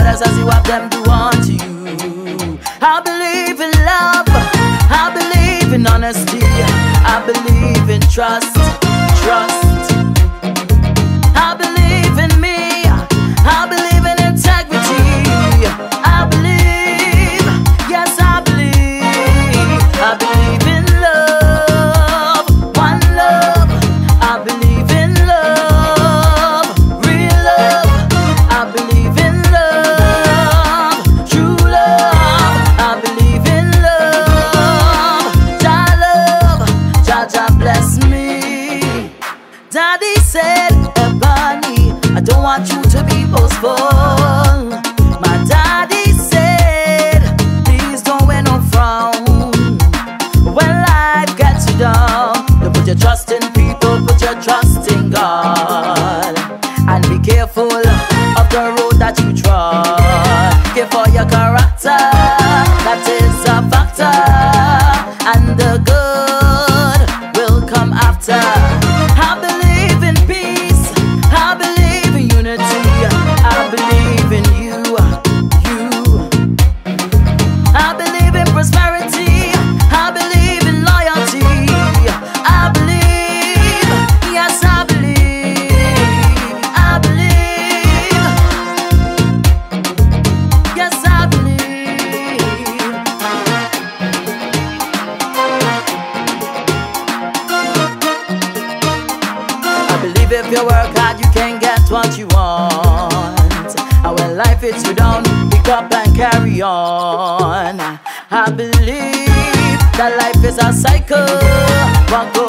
others as you have them do unto you. I believe in love, I believe in honesty, I believe in trust. I believe in me, I believe in integrity. I believe, yes I believe in love, one love. I believe in love, real love. I believe in love, true love. I believe in love, Jah bless me. Daddy said, Ebony, I don't want you to be boastful. My daddy said, please don't wear no frown. When life gets you down, don't put your trust in people, put your trust in God. And be careful of the road that you trod. Care for your character, that is a factor. And the good will come after. I believe in peace, I believe in unity, I believe in you. I believe in prosperity, I believe in loyalty. I believe, yes I believe, yes I believe. I believe if you work hard you can get what you want. And when life hits you down, pick up and carry on. I believe that life is a cycle, what